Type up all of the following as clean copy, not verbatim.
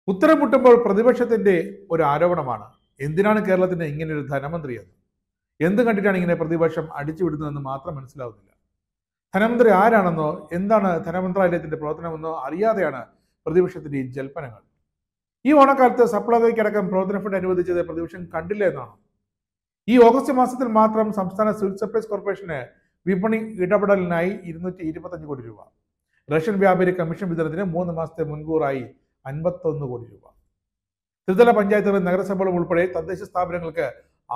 ഉത്തരം മുട്ടുമ്പോൾ പ്രതിപക്ഷത്തിന്റെ ഒരു ആരോപണമാണ് എന്തിനാണ് കേരളത്തിന് ഇങ്ങനെ ഒരു ധനമന്ത്രി എന്ന്. എന്ത് കണ്ടിട്ടാണ് ഇങ്ങനെ പ്രതിപക്ഷം അടിച്ചുവിടുന്നതെന്ന് മാത്രം മനസ്സിലാവുന്നില്ല. ധനമന്ത്രി ആരാണെന്നോ എന്താണ് ധനമന്ത്രാലയത്തിന്റെ പ്രവർത്തനമെന്നോ അറിയാതെയാണ് പ്രതിപക്ഷത്തിന്റെ ഈ ജൽപ്പനങ്ങൾ. ഈ ഓണക്കാലത്ത് സപ്ലൈകോയ്ക്കടക്കം പ്രവർത്തന ഫണ്ട് അനുവദിച്ചത് പ്രതിപക്ഷം കണ്ടില്ല എന്നാണ്. ഈ ഓഗസ്റ്റ് മാസത്തിൽ മാത്രം സംസ്ഥാന സിവിൽ സപ്ലൈസ് കോർപ്പറേഷന് വിപണി ഇടപെടലിനായി 225 കോടി രൂപ, റേഷൻ വ്യാപാരി കമ്മീഷൻ വിതരണത്തിന് 3 മാസത്തെ മുൻകൂറായി 51 കോടി രൂപ, ത്രിതല പഞ്ചായത്തുകളും നഗരസഭകളും ഉൾപ്പെടെ തദ്ദേശ സ്ഥാപനങ്ങൾക്ക്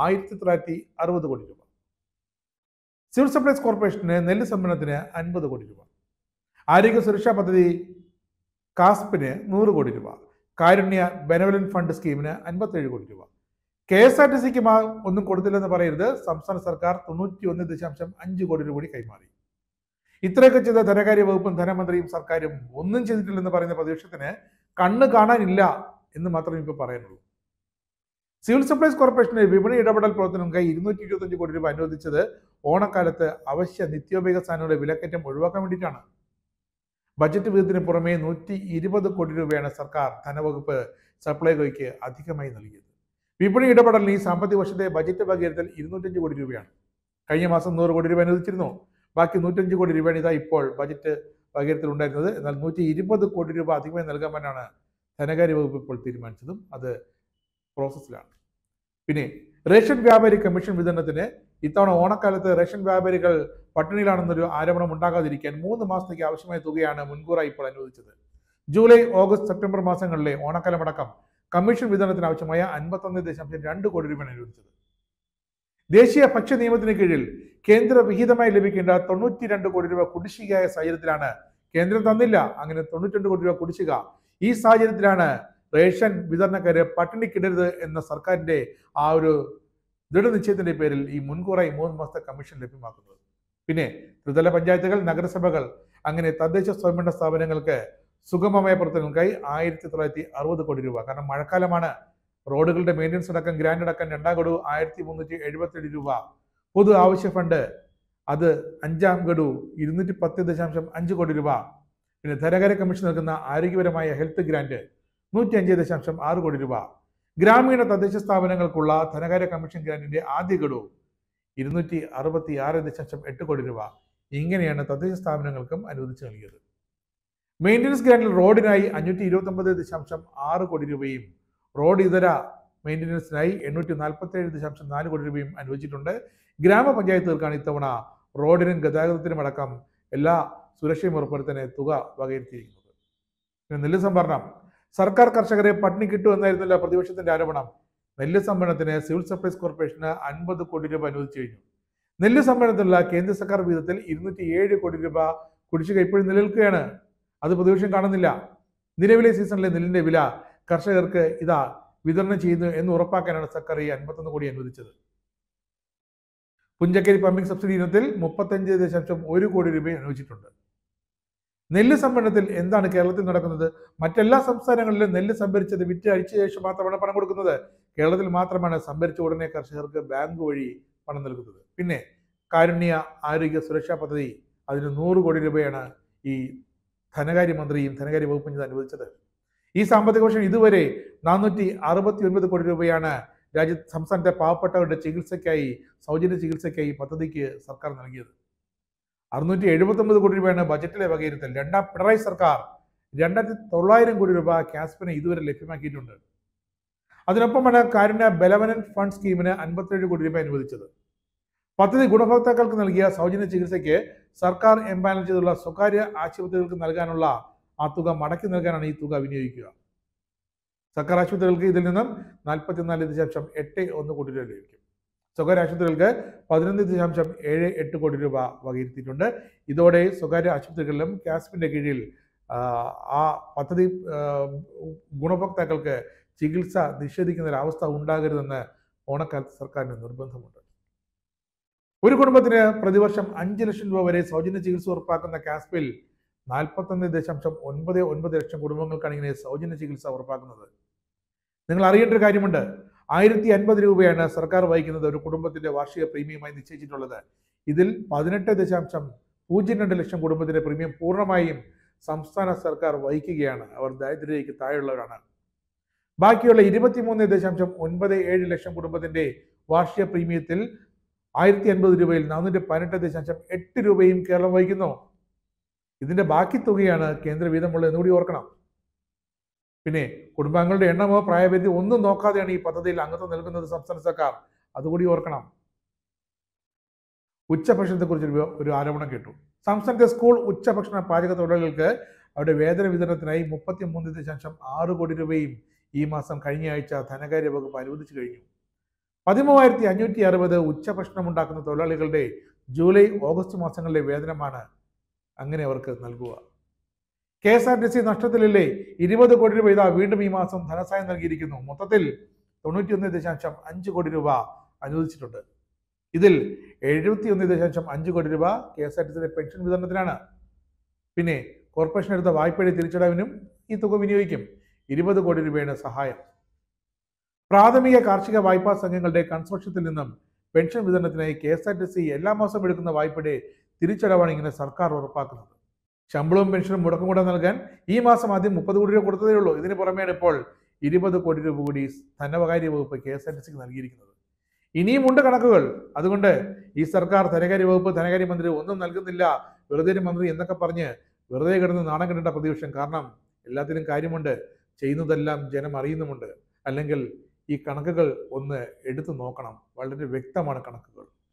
1960 കോടി രൂപ, സിവിൽ സപ്ലൈസ് കോർപ്പറേഷന് നെല്ല് സംഭരണത്തിന് 50 കോടി രൂപ, ആരോഗ്യ സുരക്ഷാ പദ്ധതി കാസ്പിന് 100 കോടി രൂപ, കാരുണ്യ ബെനവലന്റ് ഫണ്ട് സ്കീമിന് 57 കോടി രൂപ. KSRTCക്ക് ഒന്നും കൊടുത്തില്ലെന്ന് പറയരുത്. സംസ്ഥാന സർക്കാർ 91.5 കോടി രൂപ കൂടി കൈമാറി. ഇത്രയൊക്കെ ചെയ്ത ധനകാര്യ വകുപ്പും ധനമന്ത്രിയും സർക്കാരും ഒന്നും ചെയ്തിട്ടില്ലെന്ന് പറയുന്ന പ്രതിപക്ഷത്തിന് കണ്ണ് കാണാനില്ല എന്ന് മാത്രമേ ഇപ്പോൾ പറയാനുള്ളൂ. സിവിൽ സപ്ലൈസ് കോർപ്പറേഷന് വിപണി ഇടപെടൽ പ്രവർത്തനങ്ങൾക്കായി 225 കോടി രൂപ അനുവദിച്ചത് ഓണക്കാലത്ത് അവശ്യ നിത്യോപയോഗ സാധനങ്ങളുടെ വിലക്കയറ്റം ഒഴിവാക്കാൻ വേണ്ടിയിട്ടാണ്. ബജറ്റ് വിഹിതത്തിന് പുറമെ 120 കോടി രൂപയാണ് സർക്കാർ ധനവകുപ്പ് സപ്ലൈകോയ്ക്ക് അധികമായി നൽകിയത്. വിപണി ഇടപെടലിന് ഈ സാമ്പത്തിക വർഷത്തെ ബജറ്റ് വകയിരുത്തൽ 205 കോടി രൂപയാണ്. കഴിഞ്ഞ മാസം 100 കോടി രൂപ അനുവദിച്ചിരുന്നു. ബാക്കി 105 കോടി രൂപയാണ് ഇതാ ഇപ്പോൾ ബജറ്റ് വകയിരുത്തൽ ഉണ്ടായിരുന്നത്. എന്നാൽ 120 കോടി രൂപ അധികമായി നൽകാമെന്നാണ് ധനകാര്യ വകുപ്പ് ഇപ്പോൾ തീരുമാനിച്ചതും അത് പ്രോസസ്സിലാണ്. പിന്നെ റേഷൻ വ്യാപാരി കമ്മീഷൻ വിതരണത്തിന് ഇത്തവണ ഓണക്കാലത്ത് റേഷൻ വ്യാപാരികൾ പട്ടിണിയിലാണെന്നൊരു ആരോപണം ഉണ്ടാകാതിരിക്കാൻ 3 മാസത്തേക്ക് ആവശ്യമായ തുകയാണ് മുൻകൂറായി ഇപ്പോൾ അനുവദിച്ചത്. ജൂലൈ, ഓഗസ്റ്റ്, സെപ്റ്റംബർ മാസങ്ങളിലെ ഓണക്കാലമടക്കം കമ്മീഷൻ വിതരണത്തിന് ആവശ്യമായ 51.2 കോടി രൂപയാണ് അനുവദിച്ചത്. ദേശീയ ഭക്ഷ്യ നിയമത്തിന് കീഴിൽ കേന്ദ്ര വിഹിതമായി ലഭിക്കേണ്ട 92 കോടി രൂപ കുടിശ്ശികയായ സാഹചര്യത്തിലാണ് കേന്ദ്രം തന്നില്ല. അങ്ങനെ 92 കോടി രൂപ കുടിശ്ശിക. ഈ സാഹചര്യത്തിലാണ് റേഷൻ വിതരണക്കാര് പട്ടിണിക്കിടരുത് എന്ന സർക്കാരിന്റെ ആ ഒരു ദൃഢനിശ്ചയത്തിന്റെ പേരിൽ ഈ മുൻകൂറായി 3 മാസത്തെ കമ്മീഷൻ ലഭ്യമാക്കുന്നത്. പിന്നെ ത്രിതല പഞ്ചായത്തുകൾ, നഗരസഭകൾ അങ്ങനെ തദ്ദേശ സ്വയംഭരണ സ്ഥാപനങ്ങൾക്ക് സുഗമമായ പ്രവർത്തനങ്ങൾക്കായി 1960 കോടി രൂപ. കാരണം മഴക്കാലമാണ്. റോഡുകളുടെ മെയിൻ്റനൻസ് അടക്കം ഗ്രാൻഡ് അടക്കം 2ാം ഗഡു 1377 രൂപ. പൊതു ആവശ്യ ഫണ്ട് അത് 5ാം ഗഡു 210.5 കോടി രൂപ. പിന്നെ ധനകാര്യ കമ്മീഷൻ നൽകുന്ന ആരോഗ്യപരമായ ഹെൽത്ത് ഗ്രാന്റ് 105.6 കോടി രൂപ. ഗ്രാമീണ തദ്ദേശ സ്ഥാപനങ്ങൾക്കുള്ള ധനകാര്യ കമ്മീഷൻ ഗ്രാന്റിന്റെ ആദ്യ ഗഡു 266.8 കോടി രൂപ. ഇങ്ങനെയാണ് തദ്ദേശ സ്ഥാപനങ്ങൾക്കും അനുവദിച്ചു നൽകിയത്. മെയിൻ്റനൻസ് ഗ്രാന്റിൽ റോഡിനായി 529.6 കോടി രൂപയും റോഡ് ഇതര മെയിൻ്റനൻസിനായി 847.4 കോടി രൂപയും അനുവദിച്ചിട്ടുണ്ട്. ഗ്രാമപഞ്ചായത്തുകൾക്കാണ് ഇത്തവണ റോഡിനും ഗതാഗതത്തിനും അടക്കം എല്ലാ സുരക്ഷയും ഉറപ്പുവരുത്താൻ തുക വകയിരുത്തിയിരിക്കുന്നത്. പിന്നെ നെല്ല് സംഭരണം. സർക്കാർ കർഷകരെ പട്ടിണി കിട്ടുമെന്നായിരുന്നല്ലോ പ്രതിപക്ഷത്തിന്റെ ആരോപണം. നെല്ല് സംഭരണത്തിന് സിവിൽ സപ്ലൈസ് കോർപ്പറേഷന് 50 കോടി രൂപ അനുവദിച്ചു കഴിഞ്ഞു. നെല്ല് സംഭരണത്തിനുള്ള കേന്ദ്ര സർക്കാർ വിഹിതത്തിൽ 207 കോടി രൂപ കുടിശ്ശിക ഇപ്പോഴും നിലനിൽക്കുകയാണ്. അത് പ്രതിപക്ഷം കാണുന്നില്ല. നിലവിലെ സീസണിലെ നെല്ലിന്റെ വില കർഷകർക്ക് ഇതാ വിതരണം ചെയ്യുന്നു എന്ന് ഉറപ്പാക്കാനാണ് സർക്കാർ ഈ 51 കോടി അനുവദിച്ചത്. പുഞ്ചക്കരി പമ്പിംഗ് സബ്സിഡി ഇനത്തിൽ 35.1 കോടി രൂപ അനുവദിച്ചിട്ടുണ്ട്. നെല്ല് സംഭരണത്തിൽ എന്താണ് കേരളത്തിൽ നടക്കുന്നത്? മറ്റെല്ലാ സംസ്ഥാനങ്ങളിലും നെല്ല് സംഭരിച്ചത് വിറ്റ് അഴിച്ച ശേഷം മാത്രമാണ് പണം കൊടുക്കുന്നത്. കേരളത്തിൽ മാത്രമാണ് സംഭരിച്ച ഉടനെ കർഷകർക്ക് ബാങ്ക് വഴി പണം നൽകുന്നത്. പിന്നെ കാരുണ്യ ആരോഗ്യ സുരക്ഷാ പദ്ധതി അതിന് 100 കോടി രൂപയാണ് ഈ ധനകാര്യമന്ത്രിയും ധനകാര്യ വകുപ്പും ഇത് അനുവദിച്ചത്. ഈ സാമ്പത്തിക വർഷം ഇതുവരെ 469 കോടി രൂപയാണ് സംസ്ഥാനത്തെ പാവപ്പെട്ടവരുടെ ചികിത്സയ്ക്കായി, സൗജന്യ ചികിത്സയ്ക്കായി പദ്ധതിക്ക് സർക്കാർ നൽകിയത്. 679 കോടി രൂപയാണ് ബജറ്റിലെ വകയിരുത്തൽ. 2ാം പിണറായി സർക്കാർ 2900 കോടി രൂപ കാസ്പിന് ഇതുവരെ ലഭ്യമാക്കിയിട്ടുണ്ട്. അതിനൊപ്പമാണ് കാരുണ്യ ബെനവലന്റ് ഫണ്ട് സ്കീമിന് 57 കോടി രൂപ അനുവദിച്ചത്. പദ്ധതി ഗുണഭോക്താക്കൾക്ക് നൽകിയ സൗജന്യ ചികിത്സയ്ക്ക് സർക്കാർ എംപാനൽ ചെയ്തുള്ള സ്വകാര്യ ആശുപത്രികൾക്ക് നൽകാനുള്ള ആ തുക മടക്കി നൽകാനാണ് ഈ തുക വിനിയോഗിക്കുക. സർക്കാർ ആശുപത്രികൾക്ക് ഇതിൽ നിന്നും 44.81 കോടി രൂപ ലഭിക്കും. സ്വകാര്യ ആശുപത്രികൾക്ക് 11.78 കോടി രൂപ വകയിരുത്തിയിട്ടുണ്ട്. ഇതോടെ സ്വകാര്യ ആശുപത്രികളിലും കാസ്പിന്റെ കീഴിൽ ആ പദ്ധതി ഗുണഭോക്താക്കൾക്ക് ചികിത്സ നിഷേധിക്കുന്ന ഒരു അവസ്ഥ ഉണ്ടാകരുതെന്ന് ഓണക്കാലത്ത് സർക്കാരിന് നിർബന്ധമുണ്ട്. ഒരു കുടുംബത്തിന് പ്രതിവർഷം 5 ലക്ഷം രൂപ വരെ സൗജന്യ ചികിത്സ ഉറപ്പാക്കുന്ന കാസ്പിൽ 41.99 ലക്ഷം കുടുംബങ്ങൾക്കാണ് ഇങ്ങനെ സൗജന്യ ചികിത്സ ഉറപ്പാക്കുന്നത്. നിങ്ങൾ അറിയേണ്ട ഒരു കാര്യമുണ്ട്. 1050 രൂപയാണ് സർക്കാർ വഹിക്കുന്നത് ഒരു കുടുംബത്തിന്റെ വാർഷിക പ്രീമിയമായി നിശ്ചയിച്ചിട്ടുള്ളത്. ഇതിൽ 18.02 ലക്ഷം കുടുംബത്തിന്റെ പ്രീമിയം പൂർണ്ണമായും സംസ്ഥാന സർക്കാർ വഹിക്കുകയാണ്. അവർ ദാരിദ്ര്യരേഖയ്ക്ക് താഴെയുള്ളവരാണ്. ബാക്കിയുള്ള 23.97 ലക്ഷം കുടുംബത്തിന്റെ വാർഷിക പ്രീമിയത്തിൽ 1050 രൂപയിൽ 418.8 രൂപയും കേരളം വഹിക്കുന്നു. ഇതിന്റെ ബാക്കി തുകയാണ് കേന്ദ്ര വീതമുള്ളത് എന്നുകൂടി ഓർക്കണം. പിന്നെ കുടുംബാംഗങ്ങളുടെ എണ്ണമോ പ്രായപരിധി ഒന്നും നോക്കാതെയാണ് ഈ പദ്ധതിയിൽ അംഗത്വം നൽകുന്നത് സംസ്ഥാന സർക്കാർ. അതുകൂടി ഓർക്കണം. ഉച്ചഭക്ഷണത്തെക്കുറിച്ച് ഒരു ആരോപണം കേട്ടു. സംസ്ഥാനത്തെ സ്കൂൾ ഉച്ചഭക്ഷണ പാചക തൊഴിലാളികൾക്ക് അവരുടെ വേതന വിതരണത്തിനായി 33.6 കോടി രൂപയും ഈ മാസം കഴിഞ്ഞ ആഴ്ച ധനകാര്യ വകുപ്പ് അനുവദിച്ചു കഴിഞ്ഞു. 13,560 ഉച്ചഭക്ഷണം ഉണ്ടാക്കുന്ന തൊഴിലാളികളുടെ ജൂലൈ ഓഗസ്റ്റ് മാസങ്ങളിലെ വേതനമാണ് അങ്ങനെ അവർക്ക് നൽകുക. KSRTC നഷ്ടത്തിലല്ലേ? 20 കോടി രൂപ ഇതാ വീണ്ടും ഈ മാസം ധനസഹായം നൽകിയിരിക്കുന്നു. മൊത്തത്തിൽ 91.5 കോടി രൂപ അനുവദിച്ചിട്ടുണ്ട്. ഇതിൽ 71.5 കോടി രൂപ KSRTCയുടെ പെൻഷൻ വിതരണത്തിനാണ്. പിന്നെ കോർപ്പറേഷൻ എടുത്ത വായ്പയുടെ തിരിച്ചടവിനും ഈ തുക വിനിയോഗിക്കും. 20 കോടി രൂപയാണ് സഹായം. പ്രാഥമിക കാർഷിക വായ്പാ സംഘങ്ങളുടെ കൺസോർഷ്യത്തിൽ നിന്നും പെൻഷൻ വിതരണത്തിനായി KSRTC എല്ലാ മാസവും എടുക്കുന്ന വായ്പയുടെ തിരിച്ചടവാണ് ഇങ്ങനെ സർക്കാർ ഉറപ്പാക്കുന്നത്. ശമ്പളവും പെൻഷനും മുടക്കം കൂടെ നൽകാൻ ഈ മാസം ആദ്യം 30 കോടി രൂപ കൊടുത്തതേ ഉള്ളൂ. ഇതിന് പുറമെയാണ് ഇപ്പോൾ 20 കോടി രൂപ കൂടി ധനകാര്യ വകുപ്പ് KSRTCക്ക് നൽകിയിരിക്കുന്നത്. ഇനിയും ഉണ്ട് കണക്കുകൾ. അതുകൊണ്ട് ഈ സർക്കാർ ധനകാര്യ വകുപ്പ് ധനകാര്യമന്ത്രി ഒന്നും നൽകുന്നില്ല, വെറുതെ ഒരു മന്ത്രി എന്നൊക്കെ പറഞ്ഞ് വെറുതെ കിടന്ന് നാണം കണ്ടിട്ട പ്രതിപക്ഷം. കാരണം എല്ലാത്തിനും കാര്യമുണ്ട്, ചെയ്യുന്നതെല്ലാം ജനം അറിയുന്നുമുണ്ട്. അല്ലെങ്കിൽ ഈ കണക്കുകൾ ഒന്ന് എടുത്തു നോക്കണം. വളരെ വ്യക്തമാണ് കണക്കുകൾ.